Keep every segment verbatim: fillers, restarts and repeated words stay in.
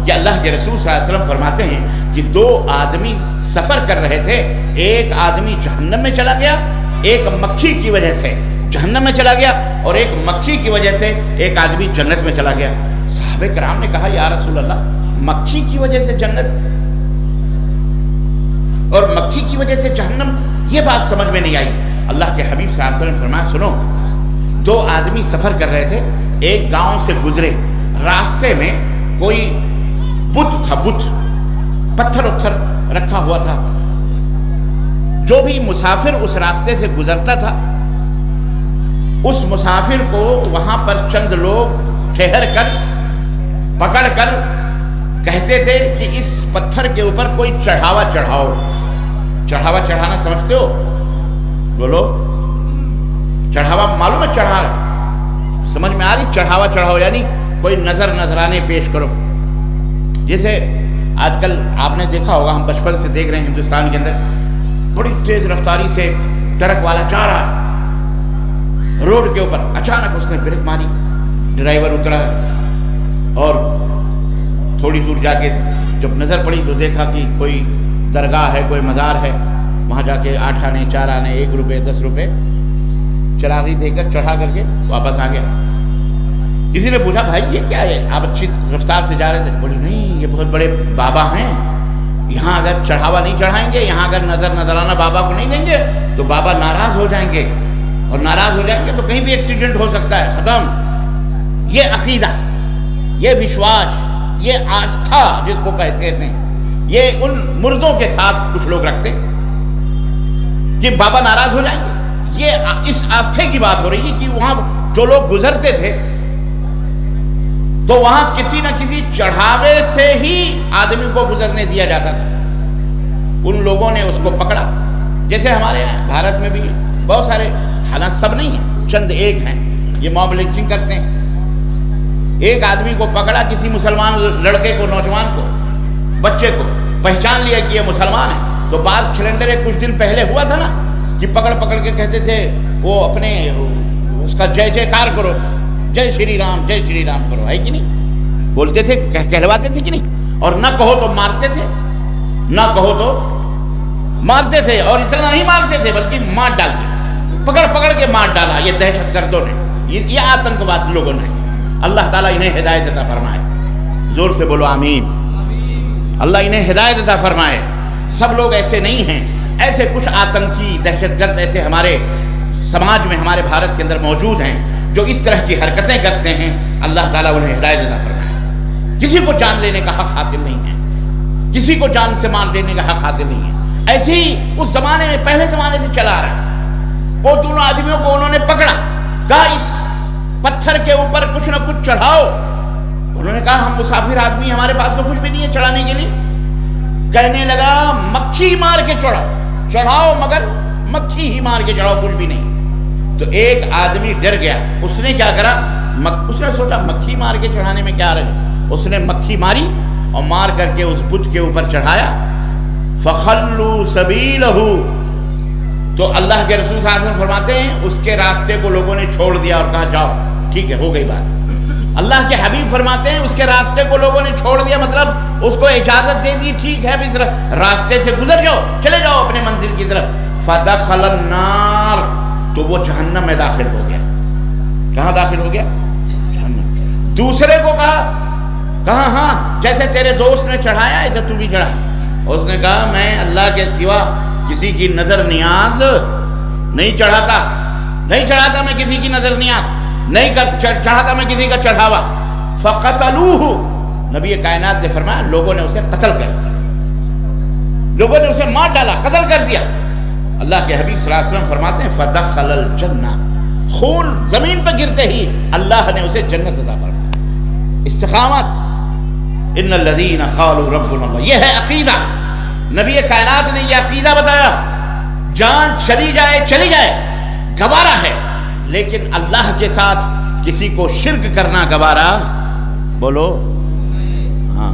کہ اللہ کے رسول صلی اللہ علیہ وسلم فرماتے ہیں کہ دو آدمی سفر کر رہے تھے، ایک آدمی جہنم میں چلا گیا، ایک مکھی کی وجہ سے جہنم میں چلا گیا، اور ایک مکھی کی وجہ سے ایک آدمی جنت میں چلا گیا۔ صحابہ کرام نے کہا یا رسول اللہ، مکھی کی وجہ سے جنت اور مکھی کی وجہ سے جہنم، یہ بات سمجھ میں نہیں آئی۔ اللہ کے حبیب صلی اللہ علیہ وسلم فرمایا سنو، دو آدمی سفر کر رہے تھے، ایک گاؤں سے گزرے، راستے میں کوئی بت تھا، بت پتھر اتھر رکھا ہوا تھا، جو بھی مسافر اس راستے سے گزرتا تھا اس مسافر کو وہاں پر چند لوگ ٹھہر کر پکڑ کر کہتے تھے کہ اس پتھر کے اوپر کوئی چڑھاوا چڑھاؤ۔ چڑھاوا چڑھانا سمجھتے ہو؟ بولو، چڑھاوا معلوم ہے؟ چڑھا سمجھ میں آ رہی؟ چڑھاوا چڑھاؤ یعنی کوئی نظر نذرانے پیش کرو۔ جیسے آج کل آپ نے دیکھا ہوگا، ہم بچپن سے دیکھ رہے ہیں ہندوستان کے اندر بڑی تیز رفتاری سے ٹرک والا جا رہا ہے روڈ کے اوپر، اچانک اس نے بریک ماری، ڈرائیور اترا اور تھوڑی دور جا کے جب نظر پڑی تو دیکھا کہ کوئی درگاہ ہے، کوئی مزار ہے، وہاں جا کے آٹھ آنے چار آنے ایک روپے دس روپے چراغی دے کر چڑھا کر کے واپس آ گیا۔ کسی نے پوچھا بھائی یہ کیا ہے، آپ اچھی رفتار سے جا رہے تھے؟ بولے نہیں، یہ بہت بڑے بابا ہیں، یہاں اگر چڑھاوا نہیں چڑھائیں گے، یہاں اگر نظر نظرانہ بابا کو نہیں دیں گے تو بابا ناراض ہو جائیں گے، اور ناراض ہو جائیں گے تو کہیں بھی ایکسیڈنٹ ہو سکتا ہے، ختم۔ یہ عقیدہ، یہ وشواس، یہ آستھا جس کو کہتے ہیں، یہ ان مردوں کے ساتھ کچھ لوگ رکھتے کہ بابا ناراض ہو جائیں گے۔ یہ اس آستھے کی بات ہو رہی ہے کہ وہاں جو لوگ گزرتے تھے تو وہاں کسی نہ کسی چڑھاوے سے ہی آدمی کو گزرنے دیا جاتا تھا۔ ان لوگوں نے اس کو پکڑا، جیسے ہمارے یہاں بھارت میں بھی بہت سارے، حالانکہ سب نہیں ہیں، چند ایک ہیں، یہ موب لنچنگ کرتے ہیں۔ ایک آدمی کو پکڑا، کسی مسلمان لڑکے کو، نوجوان کو، بچے کو پہچان لیا کہ یہ مسلمان ہے، تو بعض کھلنڈر ایک کچھ دن پہلے ہوا تھا نا کہ پکڑ پکڑ کے کہتے تھے وہ اپنے اس کا جے جے کار کرو، جے شری رام، جے شری رام کرو، ہے کہ نہیں؟ بولتے تھے، کہلواتے تھے کہ نہیں؟ اور نہ کہو تو مارتے تھے، نہ کہو تو مارتے تھے، اور اتنا نہیں مارتے تھے بلکہ مار ڈالتے تھے، پکڑ پکڑ کے مار ڈالا یہ دہشت گردوں نے، یہ آتنکواد لوگوں نے۔ اللہ تعالیٰ انہیں ہدایت عطا فرمائے، زور سے بولو آمین۔ اللہ انہیں ہدایت عطا فرمائے۔ سب لوگ ایسے نہیں ہیں، ایسے کچھ آتنکی دہشت گرد ایسے ہمارے سماج میں، ہمارے بھارت کے اندر موجود ہیں جو اس طرح کی حرکتیں کرتے ہیں۔ اللہ تعالیٰ انہیں ہدایت عطا فرمائے۔ کسی کو جان لینے کا حق حاصل نہیں ہے، کسی کو جان سے مار دینے کا حق حاصل نہیں ہے۔ ایسے ہی اس زمانے میں، پہلے زمانے سے چلا رہا ہے۔ وہ دونوں آدمیوں کو انہوں نے پکڑا، کہا اس پتھر کے اوپر کچھ نہ کچھ چڑھاؤ۔ انہوں نے کہا ہم مسافر آدمی، ہمارے پاس تو کچھ بھی نہیں ہے چڑھانے کے لیے۔ کہنے لگا مکھی مار کے چڑھاؤ، چڑھاؤ مگر مکھی ہی مار کے چڑھاؤ، کچھ بھی نہیں۔ تو ایک آدمی ڈر گیا، اس نے کیا کرا، اس نے سوچا مکھی مار کے چڑھانے میں کیا رہے، اس نے مکھی ماری اور مار کر کے اس بت کے اوپر چڑھایا۔ فَخَلُّوا سَبِيلَهُ، تو اللہ کے رسول صلی اللہ علیہ وسلم فرماتے ہیں اس کے راستے کو لوگوں نے چھوڑ دیا اور کہا جاؤ، ٹھیک ہے، ہو گئی بات۔ اللہ کے حبیب فرماتے ہیں اس کے راستے کو لوگوں نے چھوڑ دیا، مطلب اس کو اجازت دے دی، ٹھیک ہے اب اس راستے سے گزر جاؤ، چلے جاؤ اپنے منزل کی طرف۔ فَدَخَلَ النَّارِ، تو وہ جہنم میں داخل ہو گیا۔ کہاں داخل ہو گیا؟ جہنم۔ دوسرے کو کہا کہا ہاں جیسے تیرے دوست نے چڑھایا ایسے تو بھی چڑھا۔ اس نے کہا میں اللہ کے سوا کسی کی نظر نیاز نہیں چڑھاتا، نہیں چڑھاتا میں کسی کی نظر نیاز، نہیں چڑھاتا میں کسی کا چڑھاوا۔ فَقَتَلُوهُ، نبی کائنات نے فرمایا لوگوں نے اسے قتل کر دیا، لوگوں نے اسے مار ڈالا، قتل کر دیا۔ اللہ کے حبیب صلی اللہ علیہ وسلم فرماتے ہیں فَدَخَلَ الْجَنَّةَ، خون زمین پر گرتے ہی اللہ نے اسے جنت عطا فرمایا۔ استقامت، ان الذین قالوا ربنا اللہ، یہ ہے عقیدہ۔ نبی کائنات نے یہ عقیدہ بتایا، جان چلی جائے چلی جائے گوارا ہے، لیکن اللہ کے ساتھ کسی کو شرک کرنا گوارا، بولو ہاں۔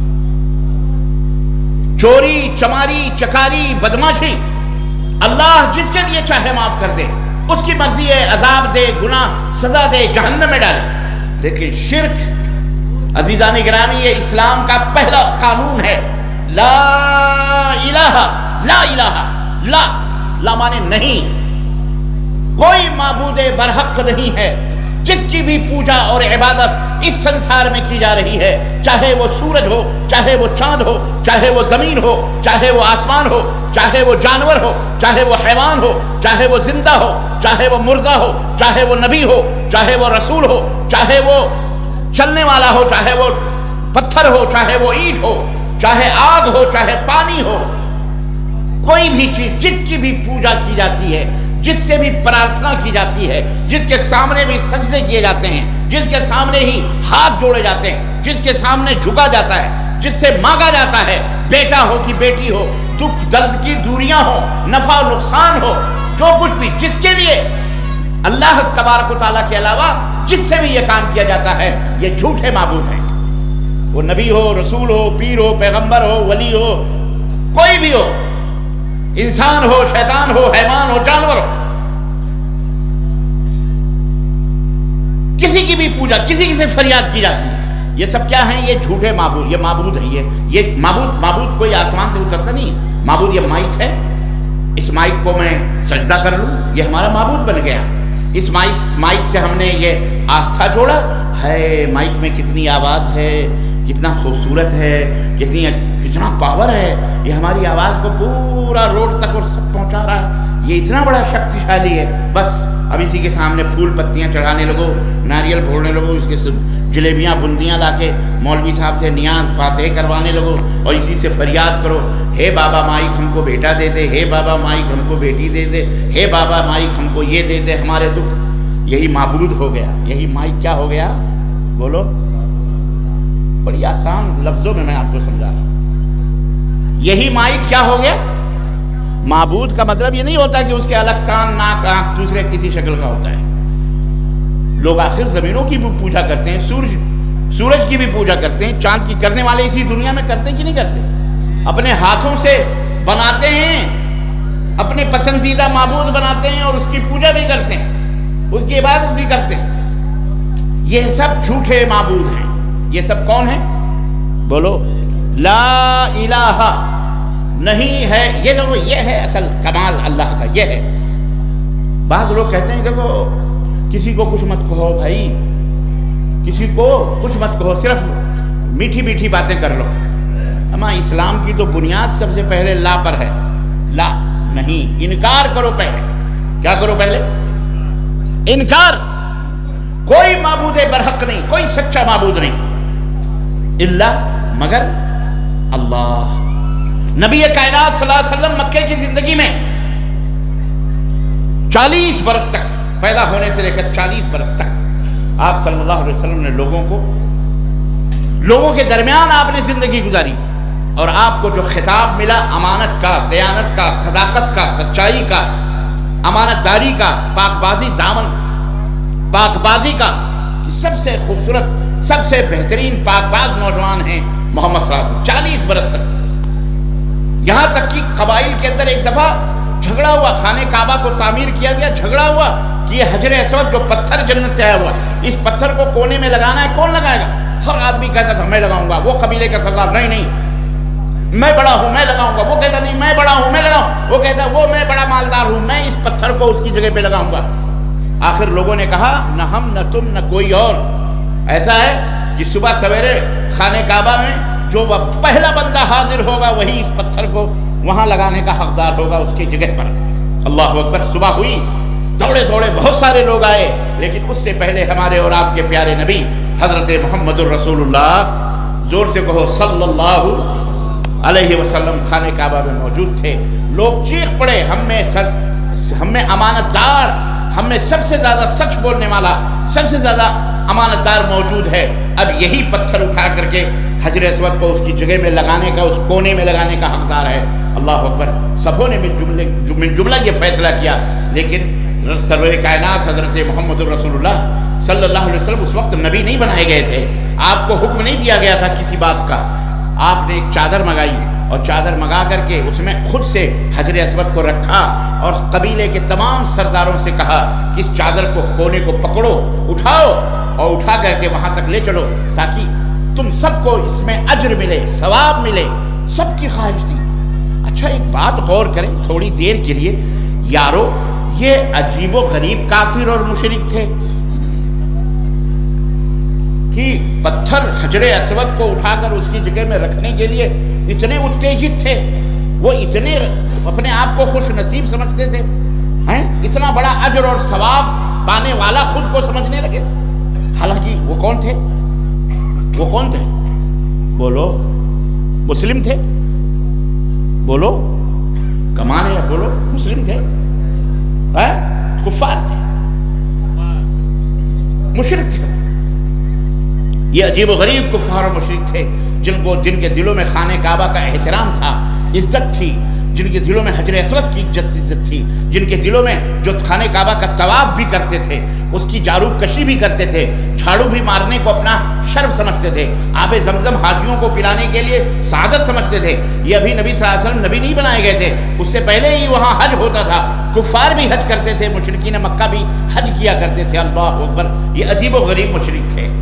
چوری، چماری، چکاری، بدماشی، اللہ جس کے لیے چاہے معاف کر دے، اس کی مرضی ہے، عذاب دے، گناہ سزا دے، جہنم میں ڈالے، لیکن شرک عزیزان گرامی، یہ اسلام کا پہلا قانون ہے، لا الہ لا الہ لا لا مانے نہیں، کوئی معبود برحق نہیں ہے جس کی بھی پوجا اور عبادت اس سنسار میں کی جا رہی ہے، چاہے وہ سورج ہو، چاہے وہ چاند ہو، چاہے وہ زمین ہو، چاہے وہ آسمان ہو، چاہے وہ جانور ہو، چاہے وہ حیوان ہو، چاہے وہ زندہ ہو، چاہے وہ مردہ ہو، چاہے وہ نبی ہو، چاہے وہ رسول ہو، چاہے وہ چلنے والا ہو، چاہے وہ پتھر ہو، چاہے وہ اینٹ ہو، چاہے آگ ہو، چاہے پانی ہو، کوئی بھی چیز جس کی بھی پوجا کی جاتی ہے، جس سے بھی پرارتھنا کی جاتی ہے، جس کے سامنے بھی سجدے کیے جاتے ہیں، جس کے سامنے ہی ہاتھ جوڑے جاتے ہیں، جس کے سامنے جھکا جاتا ہے، جس سے مانگا جاتا ہے، بیٹا ہو کہ بیٹی ہو، دکھ درد کی دوریاں ہو، نفع و نقصان ہو، جو کچھ بھی جس کے لیے اللہ تبارک و تعالیٰ کے علاوہ جس سے بھی یہ کام کیا جاتا ہے، یہ جھوٹے معبود ہیں، وہ نبی ہو، رسول ہو، پیر ہو، پیغمبر ہو، ولی ہو، کوئی بھی ہو، انسان ہو، شیطان ہو، حیوان ہو، جانور ہو، کسی کی بھی پوجا، کسی کی سے فریاد کی جاتی ہے، یہ سب کیا ہیں؟ یہ جھوٹے معبود، یہ معبود ہیں، یہ یہ معبود معبود کوئی آسمان سے اترتا نہیں ہے، معبود یہ مائک ہے، اس مائک کو میں سجدہ کر لوں، یہ ہمارا معبود بن گیا، اس مائک مائک سے ہم نے یہ آستھا جوڑا ہے، مائک میں کتنی آواز ہے، کتنا خوبصورت ہے، کتنی کتنا پاور ہے، یہ ہماری آواز کو پورا روڈ تک اور سب پہنچا رہا ہے، یہ اتنا بڑا شکتیشالی ہے، بس اب اسی کے سامنے پھول پتیاں چڑھانے لگو، ناریل پھوڑنے لگو، اس کے جلیبیاں بندیاں لا کے مولوی صاحب سے نیاز فاتح کروانے لگو، اور اسی سے فریاد کرو، ہے بابا مائک ہم کو بیٹا دے دے، ہے بابا مائک ہم کو بیٹی دے دے، ہے بابا مائک ہم کو یہ دے دے، ہمارے دکھ، یہی معبود ہو گیا، یہی مائک کیا ہو گیا؟ بولو، بڑی آسان لفظوں میں میں آپ کو سمجھا رہا ہوں، یہی مائک کیا ہو گیا؟ معبود کا مطلب یہ نہیں ہوتا کہ اس کے الگ کان، ناک، آنکھ دوسرے کسی شکل کا ہوتا ہے، لوگ آخر زمینوں کی بھی پوجا کرتے ہیں، سورج سورج کی بھی پوجا کرتے ہیں، چاند کی کرنے والے اسی دنیا میں کرتے ہیں کہ نہیں کرتے؟ اپنے ہاتھوں سے بناتے ہیں، اپنے پسندیدہ معبود بناتے ہیں اور اس کی پوجا بھی کرتے ہیں، اس کی عبادت بھی کرتے ہیں، یہ سب جھوٹے معبود ہیں، یہ سب کون ہیں؟ بولو، لا الہ نہیں ہے، یہ لوگ یہ ہے اصل کمال اللہ کا، یہ ہے۔ بعض لوگ کہتے ہیں دیکھو کسی کو کچھ مت کہو بھائی، کسی کو کچھ مت کہو، صرف میٹھی میٹھی باتیں کر لو، اما اسلام کی تو بنیاد سب سے پہلے لا پر ہے، لا نہیں، انکار کرو پہلے، کیا کرو پہلے؟ انکار، کوئی معبود برحق نہیں، کوئی سچا معبود نہیں، الا مگر اللہ۔ نبی کائنات صلی اللہ علیہ وسلم مکے کی زندگی میں چالیس برس تک، پیدا ہونے سے لے کر چالیس برس تک آپ صلی اللہ علیہ وسلم نے لوگوں کو لوگوں کے درمیان آپ نے زندگی گزاری، اور آپ کو جو خطاب ملا امانت کا، دیانت کا، صداقت کا، سچائی کا، امانت داری کا، پاک بازی، دامن پاک بازی کا، کہ سب سے خوبصورت، سب سے بہترین پاک باز نوجوان ہیں محمد صلی اللہ علیہ وسلم، چالیس برس تک، یہاں تک کہ قبائل کے اندر ایک دفعہ جھگڑا ہوا، خانہ کعبہ کو تعمیر کیا گیا، جھگڑا ہوا کہ یہ حجر اسود جو پتھر جنت سے آیا ہوا، اس پتھر کو کونے میں لگانا ہے، کون لگائے گا؟ ہر آدمی کہتا تھا میں لگاؤں گا، وہ قبیلے کا سردار نہیں نہیں میں بڑا ہوں میں لگاؤں گا، وہ کہتا نہیں میں بڑا ہوں میں لگاؤں، وہ کہتا وہ میں بڑا مالدار ہوں میں اس پتھر کو اس کی جگہ پہ لگاؤں گا۔ آخر لوگوں نے کہا نہ ہم نہ تم نہ کوئی اور، ایسا ہے کہ صبح سویرے خانہ کعبہ میں جو پہلا بندہ حاضر ہوگا وہی اس پتھر کو وہاں لگانے کا حقدار ہوگا اس کی جگہ پر۔ اللہ اکبر، صبح ہوئی، دوڑے دوڑے بہت سارے لوگ آئے، لیکن اس سے پہلے ہمارے اور آپ کے پیارے نبی حضرت محمد الرسول اللہ، زور سے کہو صلی اللہ علیہ وسلم، خانہ کعبہ میں موجود تھے۔ لوگ چیخ پڑے ہم میں ہم میں امانت دار، ہم میں سب سے زیادہ سچ بولنے والا، سب سے زیادہ امانت دار موجود ہے، اب یہی پتھر اٹھا کر کے حجر اسود کو اس کی جگہ میں لگانے کا، اس کونے میں لگانے کا حقدار ہے۔ اللہ اکبر، سبوں نے مل جملے من جملہ یہ فیصلہ کیا، لیکن سرور کائنات حضرت محمد الرسول اللہ صلی اللہ علیہ وسلم اس وقت نبی نہیں بنائے گئے تھے، آپ کو حکم نہیں دیا گیا تھا کسی بات کا۔ آپ نے ایک چادر منگائی اور چادر منگا کر کے اس میں خود سے حجر اسود کو رکھا اور قبیلے کے تمام سرداروں سے کہا کہ اس چادر کو کونے کو پکڑو، اٹھاؤ اور اٹھا کر کے وہاں تک لے چلو، تاکہ تم سب کو اس میں اجر ملے، ثواب ملے، سب کی خواہش تھی۔ اچھا ایک بات غور کریں تھوڑی دیر کے لیے یارو، یہ عجیب و غریب کافر اور مشرک تھے کہ پتھر حجر اسود کو اٹھا کر اس کی جگہ میں رکھنے کے لیے اتنے اتےجت تھے، وہ اتنے اپنے آپ کو خوش نصیب سمجھتے تھے، ہیں اتنا بڑا اجر اور ثواب پانے والا خود کو سمجھنے لگے تھے۔ حالانکہ وہ کون تھے؟ وہ کون تھے؟ بولو، مسلم تھے؟ بولو، کمان ہے، بولو، مسلم تھے؟ کفار تھے، مشرک تھے۔ یہ عجیب و غریب کفار و مشرک تھے جن کو جن کے دلوں میں خانہ کعبہ کا احترام تھا، عزت تھی، جن کے دلوں میں حجر اسود کی عزت عزت تھی، جن کے دلوں میں جو خانہ کعبہ کا طواف بھی کرتے تھے، اس کی جاروب کشی بھی کرتے تھے، جھاڑو بھی مارنے کو اپنا شرف سمجھتے تھے، آب زمزم حاجیوں کو پلانے کے لیے سعادت سمجھتے تھے۔ یہ ابھی نبی صلی اللہ علیہ وسلم نبی نہیں بنائے گئے تھے، اس سے پہلے ہی وہاں حج ہوتا تھا، کفار بھی حج کرتے تھے، مشرکین مکہ بھی حج کیا کرتے تھے۔ اللہ اکبر، یہ عجیب و غریب مشرک تھے۔